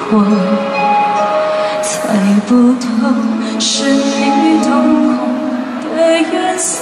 惑，猜不透是你瞳孔的颜色。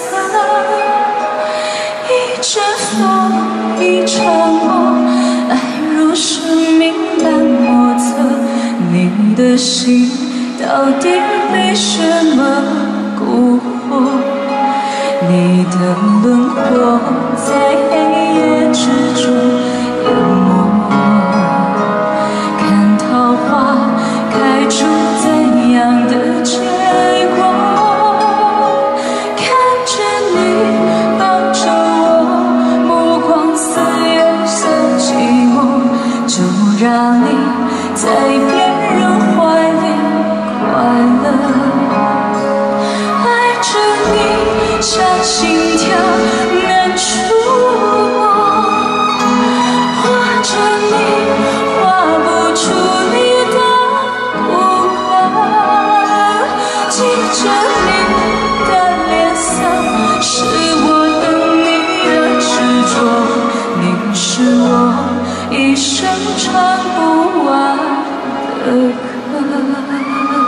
一阵风，一场梦，爱如生命般莫测。你的心到底被什么蛊惑？你的轮廓在黑夜之中淹没我，看桃花开出怎样的结果？看着你抱着我，目光似月色寂寞，就让你在别人怀里快乐。爱着你像心跳难触摸，画着你画不出你的骨骼，记着你的脸色，是我等你的执着。你是我一生唱不完的歌。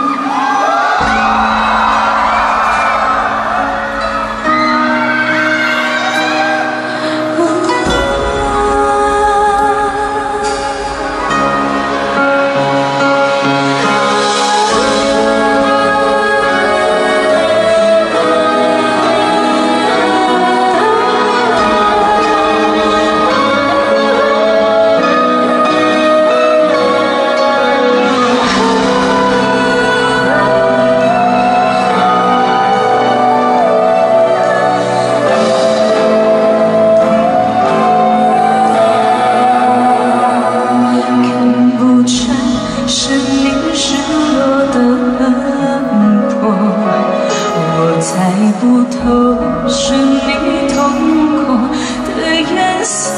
猜不透是你瞳孔的颜色，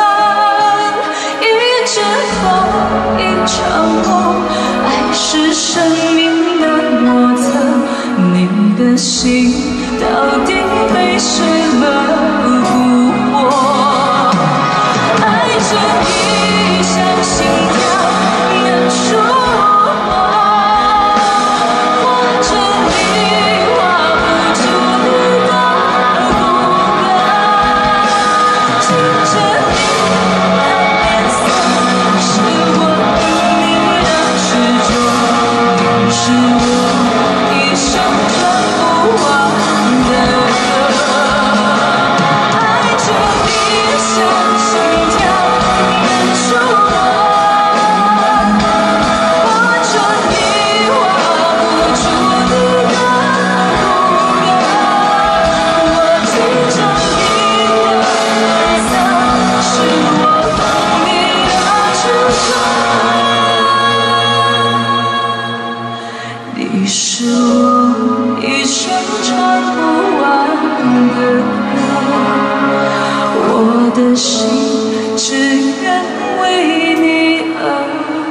一阵风，一场梦，爱是生命的莫测。你的心到底被什么蛊惑？爱着你像心跳难触摸，画着你画不出你的骨骼，记着你的脸色，是我等你的执着。你是我一生唱不完的歌。爱着你像心跳难触摸，画着你画不出你的骨骼，我记着你的脸色，是我等你的执着。你是我一生唱不完的歌，我的心只愿为你而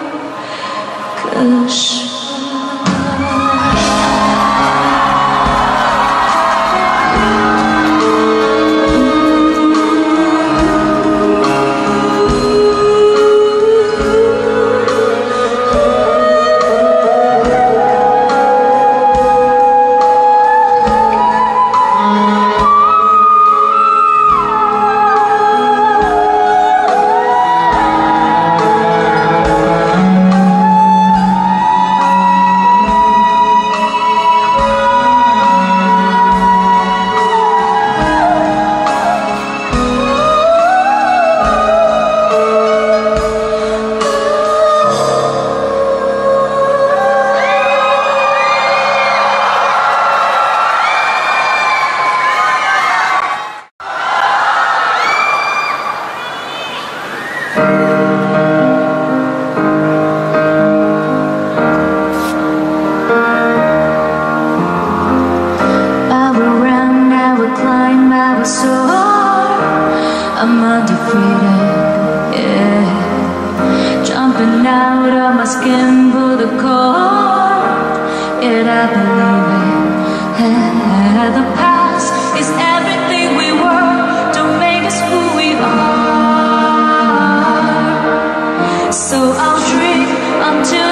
歌声。I'm undefeated, yeah. Jumping out of my skin, pull the cord, yet I believe it. Yeah. The past is everything we were, don't make us who we are. So I'll dream until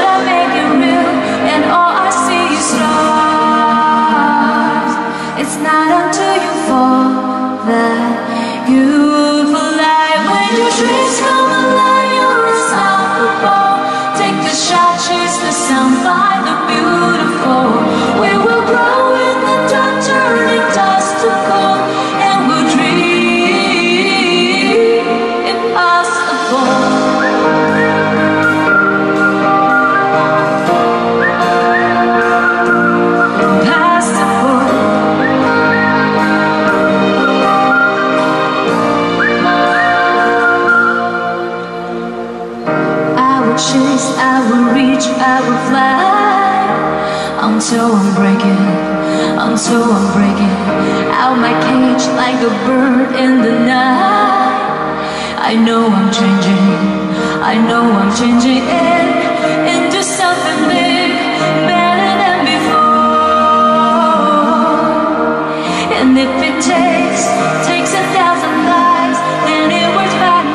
fly until I'm breaking out my cage like a bird in the night. I know I'm changing into something big, better than before. And if it takes 1,000 lives, then it worth fighting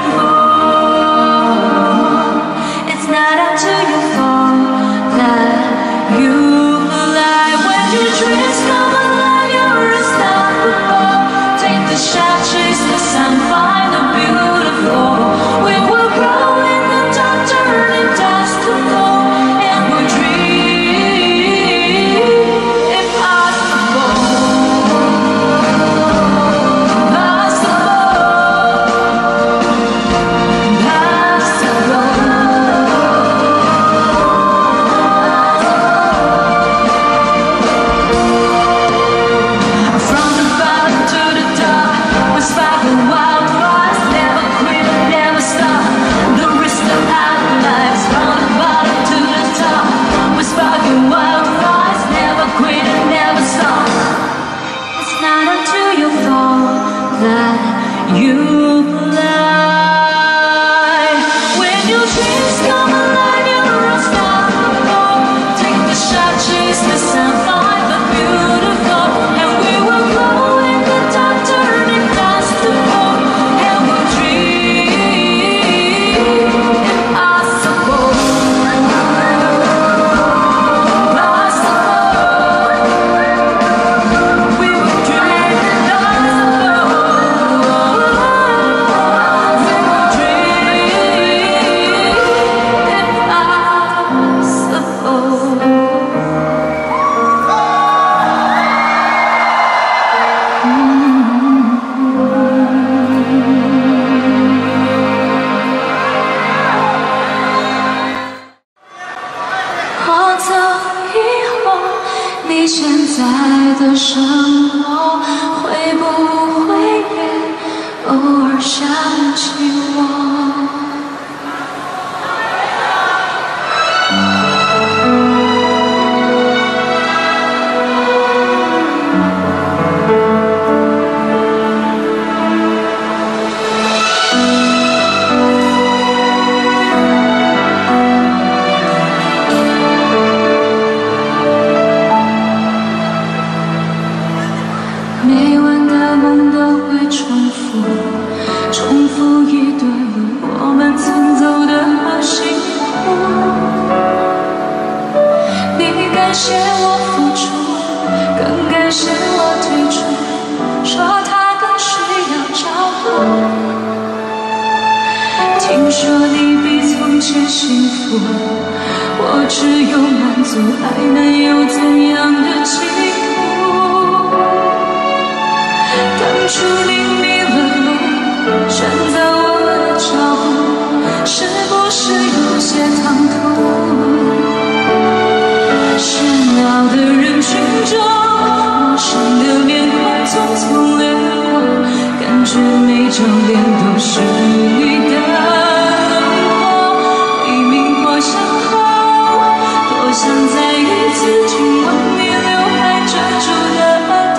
for. It's not up to your fault that you fly. When your dreams come alive, you're unstoppable. Take the shot, chase the sun, find the beautiful. We will grow in the dark, turning dust to gold, and we'll dream impossible. You fly. When your dreams come alive, you're unstoppable. Take the shot, chase the sun, find the beautiful, and we will glow in the dark, turning dust to gold, and we'll dream impossible. We will dream impossible.或走以后，你现在的生活会不会也偶尔想起我？每晚的梦都会重复一段路，我们曾走的好辛苦。你感谢我付出，更感谢我退出，说他更需要照顾。听说你比从前幸福，我只有满足，还能有怎样的进步？当初你迷了路，选择我的脚步，是不是有些唐突？喧闹的人群中，陌生的面孔匆匆掠过，感觉每张脸都是你的轮廓。黎明或想后，多想再一次亲吻你刘海遮住的头。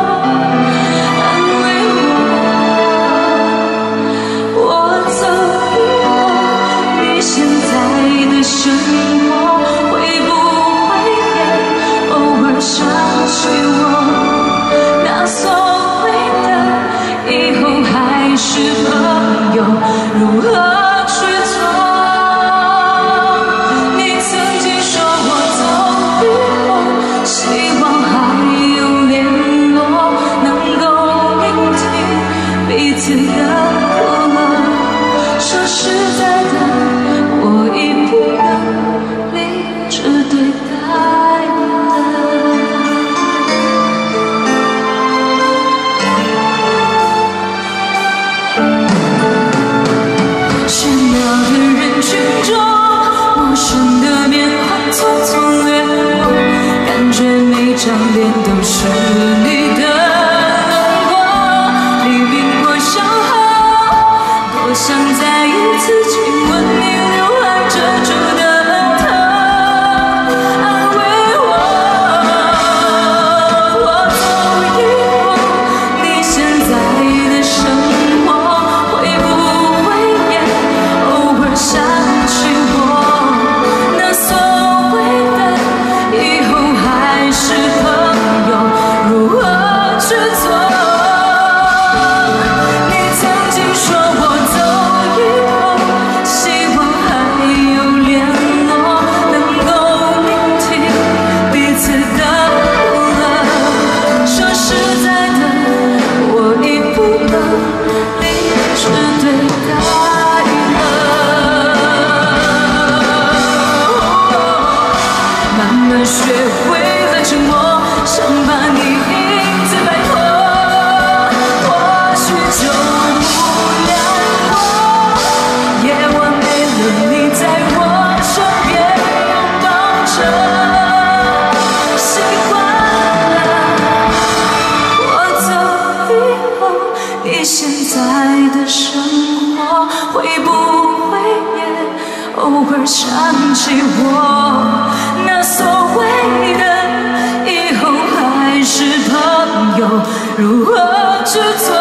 生活会不会也偶尔想起我？那所谓的以后还是朋友，如何去做？你曾经说我走以后，希望还有联络，能够聆听彼此的苦乐。说实在的，我已不能理智对待的。喧闹的人群中，陌生的面孔匆匆掠过，感觉每张脸都是你的轮廓。黎明或想后，多想再一次亲吻你刘海遮住的头。 慢慢学会了沉默，想把你影子摆脱。或许就不了我，也完美了你在我身边拥抱着，习惯了我走以后，你现在的生活会不会也偶尔想起我？那所谓的以后还是朋友，如何去做？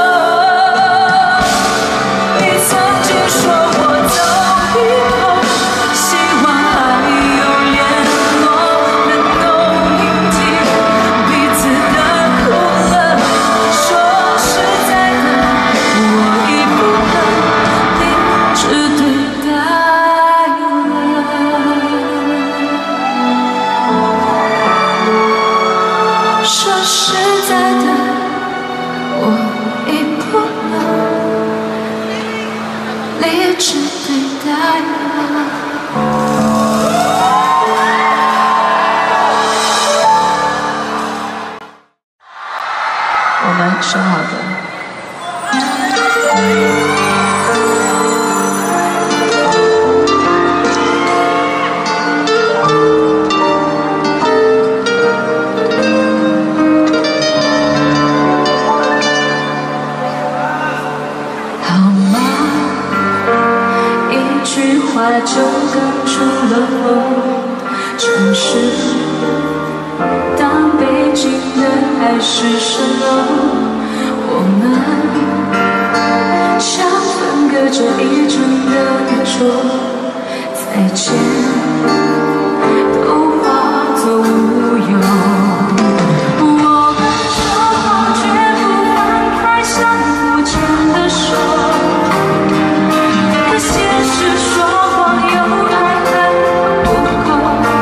你曾经说我走以后，希望还有联络，能够铭记彼此的苦乐。说实在的，我已不能理智对待了。说实在的，我已不能理智对待了。我们说好的。好吗？一句话就哽住了我。城市当北京的海市蜃楼，我们像分隔着一整个宇宙，再见都化作乌有。我们说好绝不放开相互牵的手，可现实说谎有爱还不够。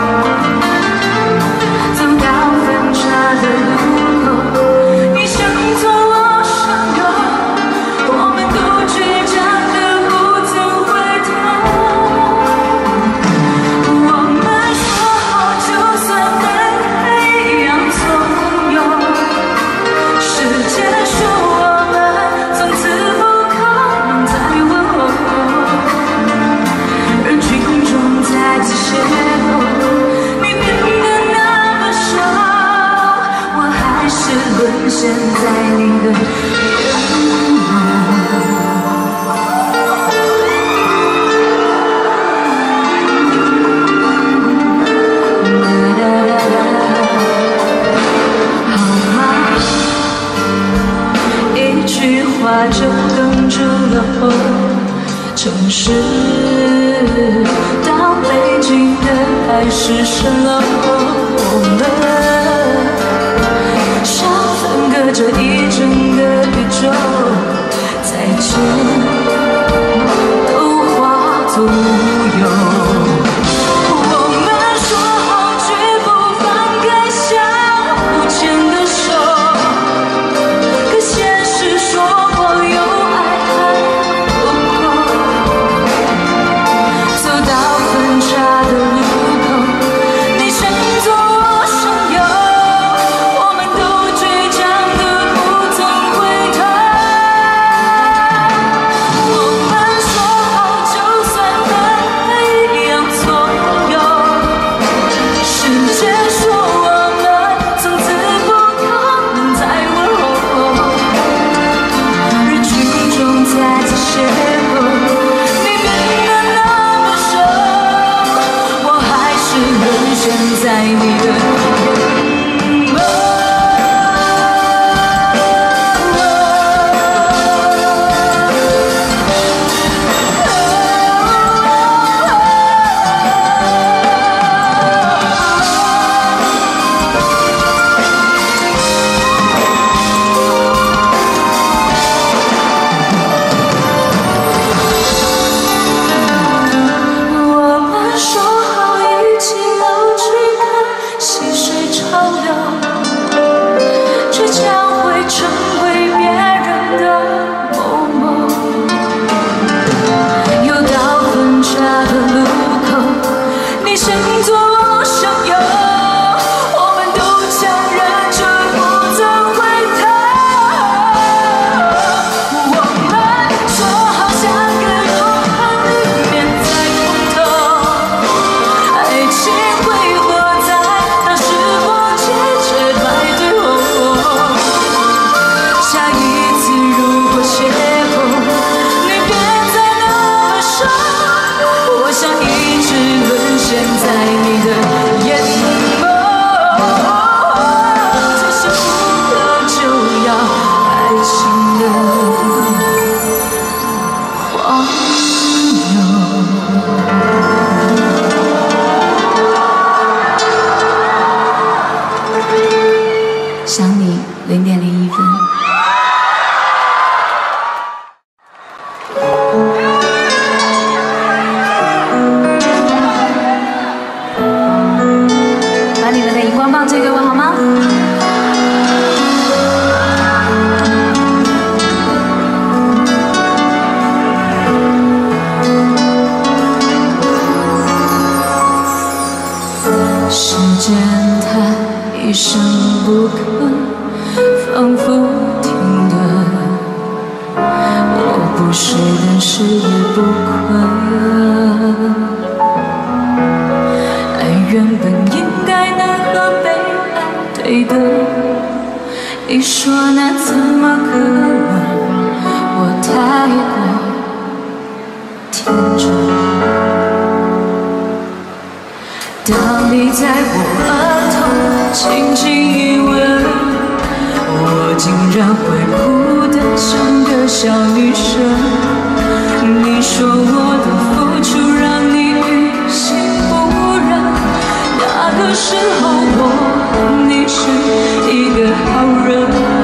走到分岔的路口，你向左我向右，我们都倔强的不曾回头。我们说好就算被洋葱油，时间说我们从此不可能再问候，人群中再次邂逅，你变得那么瘦，我还是沦陷在你的眼好吗？一句话就哽住了喉。城市到北京的海市蜃楼，我们像分隔着一整个宇宙，再见都化作乌有。我们说好绝不放开相互牵的手，可现实说谎有爱还不够。走到分岔的路口，你向左我向右，我们都倔强的不曾回头。我们说好就算被洋葱油，时间说我们从此不可能再问候，人群中再次邂逅，你变得那么瘦，我还是沦陷在你的眼眸。我们说好一起老去看想你0.01分。把你们的荧光棒借给我好吗？时间它一声不吭，仿佛停顿。我不睡，但是也不困。爱原本应该能和被爱对等，你说那怎么可能？我太过天真。当你在我额头轻轻一吻，我竟然会哭得像个小女生。你说我的付出让你于心不忍，那个时候你是一个好人。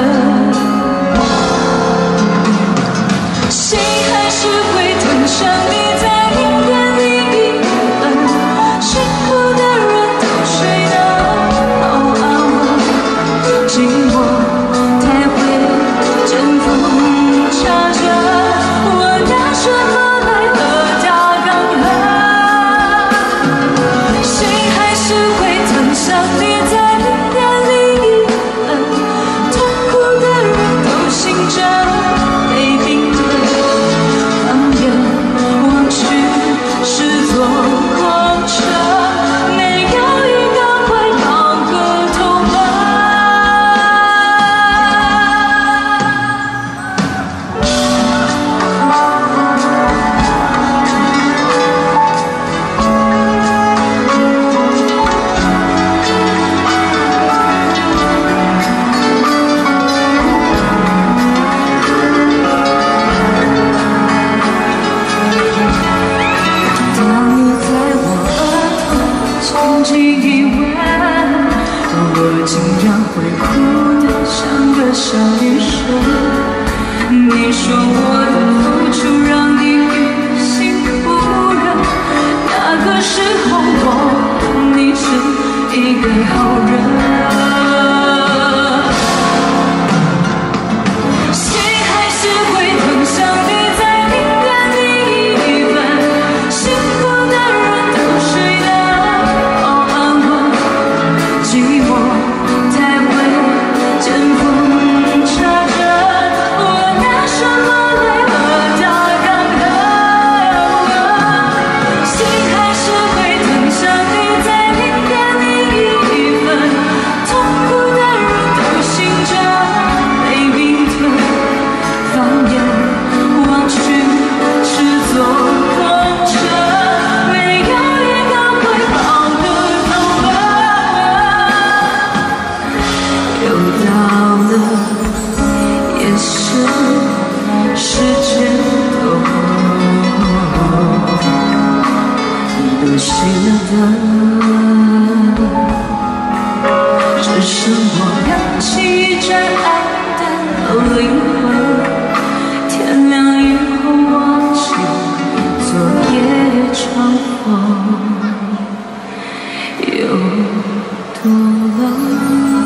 心还是会疼，像你在灵感里一吻。幸福的人都睡了，哦啊我寂寞才会阵风插着，我拿什么来和它抗衡？心还是会疼，像你在灵感里一吻。痛苦的人都醒着，被冰冻放眼望去是座空城。我竟然会哭得像个小女生。你说我的付出让你于心不忍，那个时候你是一个好人。心还是会疼，像你在灵感里一吻。幸福的人都睡了，哦啊我寂寞。只剩我燃起一盏爱的灵魂，天亮以后忘记昨夜重逢有多冷。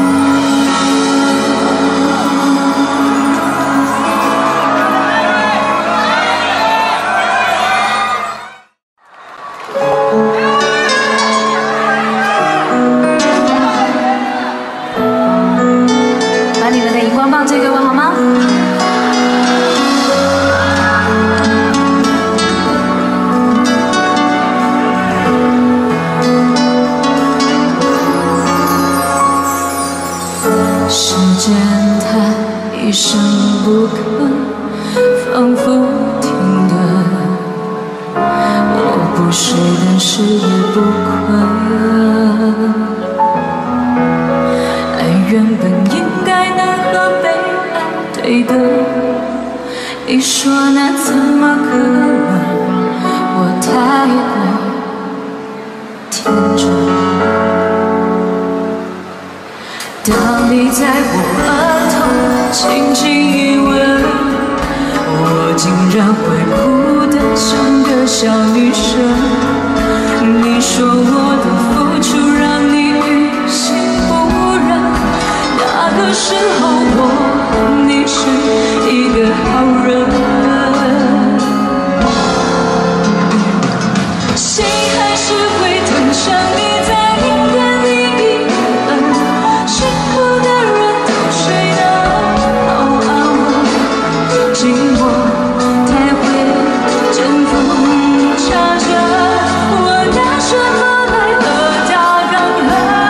借给我好吗？时间它一声不吭，仿佛停顿。我不睡，但是也不困。爱原本应该能和被爱对等，你说那怎么可能？我太过天真。 当你在我额头轻轻一吻，我竟然会哭得像个小女生。你说我的付出让你于心不忍，那个时候你是一个好人。心还是会疼像你在明天里一吻，幸福的人都睡了，寂寞才会针锋插针，我拿什么来和它抗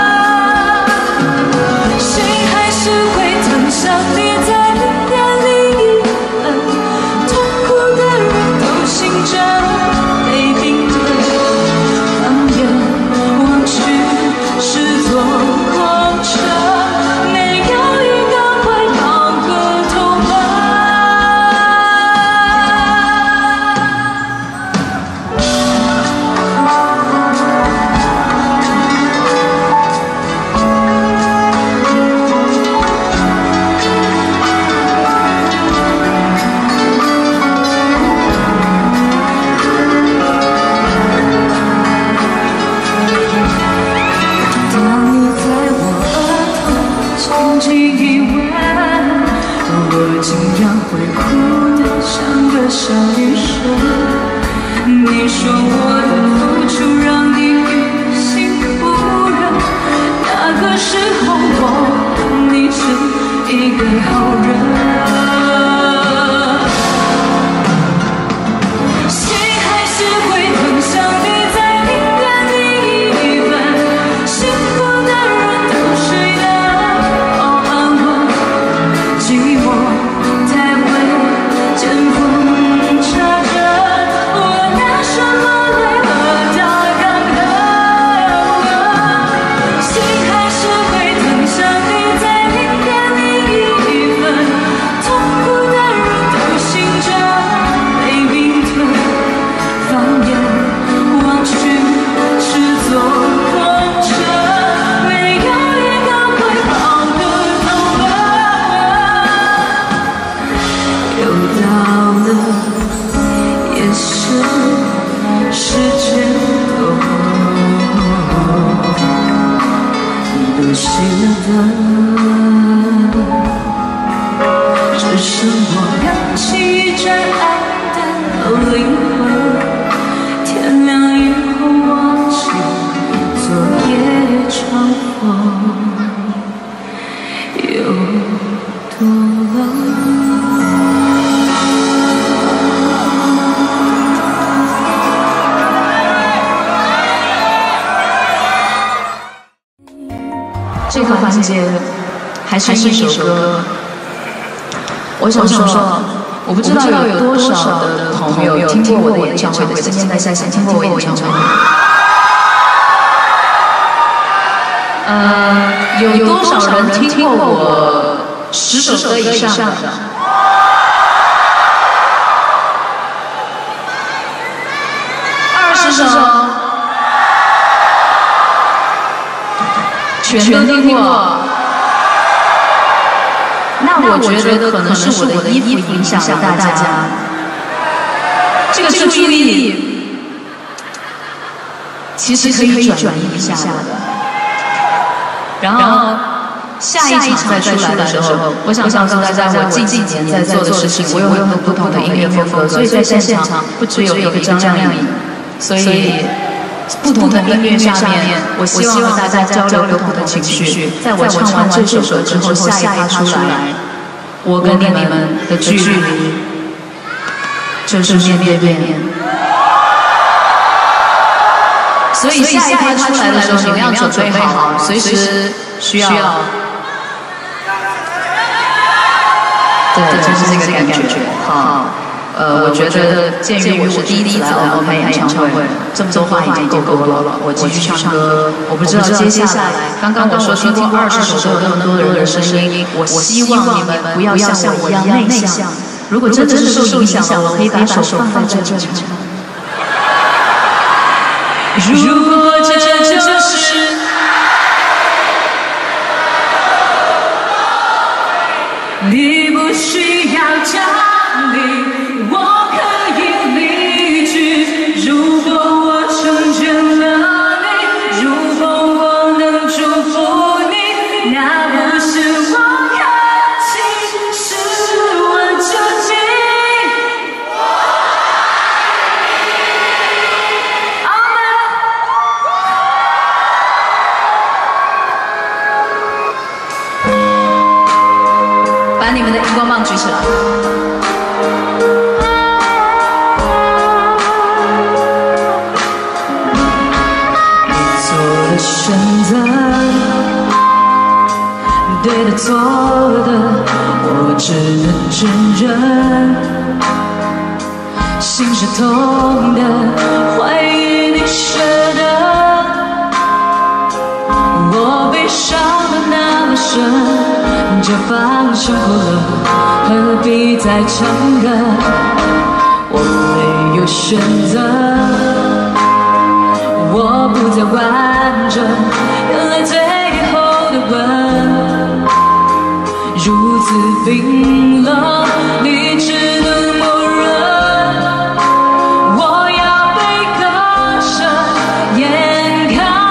衡？心还是会疼像你在明天里一吻，痛苦的人都醒着，被冰冷放眼望去是座空城，没有一个会跑个透明。当你在我额头轻轻一吻，我竟然会哭得像个小女生。你说我的付出让你于心不忍，那个时候你是一个好人。心还是会疼像你在明天里一吻，幸福的人都睡了，安稳，寂寞才会针锋插针，我拿什么来和它抗衡？心还是会疼像你在明天里一吻，痛苦的人都醒着，被冰吞，放眼望去是座空城，没有一个会跑得透明。又到了夜深时间头，都熄了灯，只剩我燃起一盏爱的灵魂。天亮以后忘记昨夜长风有多冷。这个环节还是一首歌，我想说，我不知道有多少的朋友听过我的演唱会，今天在下线听过我演唱会。有多少人听过我10首歌以上的？20首。全都听过，那我觉得可能是我的衣服影响了大家。这个注意力其实可以转移一下的。然后下一场再出来的时候，我想告诉大家，我近几年在做的事情，我有很多不同的音乐风格，所以在现场不只有一个张靓颖，所以。不同的音乐下面，我希望和大家交流不同的情绪。在我唱完这首歌之后，下一趴出来，我跟你们的距离就是面对面。所以下一趴出来的时候，你们要准备好，随时需要。对，就是这个感觉。好。我觉得鉴于我是第一次来我们演唱会，这么多话已经够多了。我继续唱歌，我不知道接下来，刚刚我说听过20首都有那么多人的声音，我希望你们不要像我一样内向。如果真的是受影响了，我可以把手放在这里唱。如果这就是们的荧光棒举起来。你做的选择，对的错的，我只能承认。心是痛的，怀疑你舍得。 我悲伤的那么深，这方生活了，何必再强忍？我没有选择，我不再完整。原来最后的吻如此冰冷，你只能默认。我要被割舍，眼看。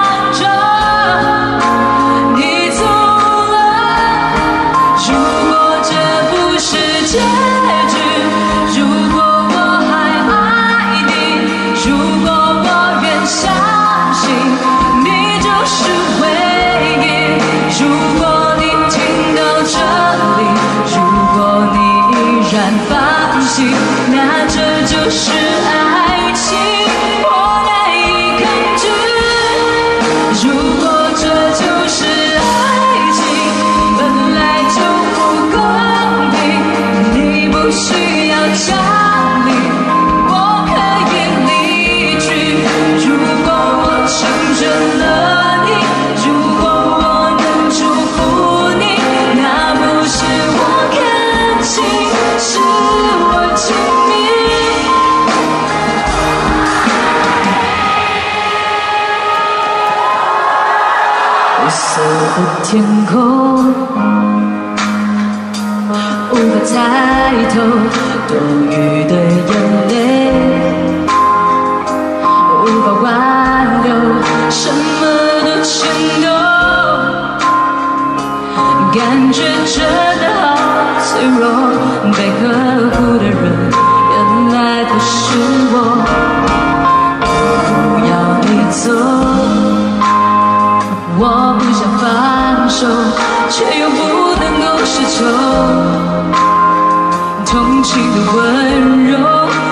结局，如果我还爱你，如果我愿相信你就是唯一，如果你听到这里，如果你依然放弃，那这就是爱情，我难以抗拒。如果这就是爱情，本来就不公平。 不需要奖励，我可以离去。如果我成全了你，如果我能祝福你，那不是我感情，是我亲密。灰色的天空。 无法抬头，多余的眼泪，无法挽留，什么都牵动，感觉真的好脆弱。被呵护的人，原来不是我。不要你走，我不想放手，却又不能够奢求。 同情的温柔。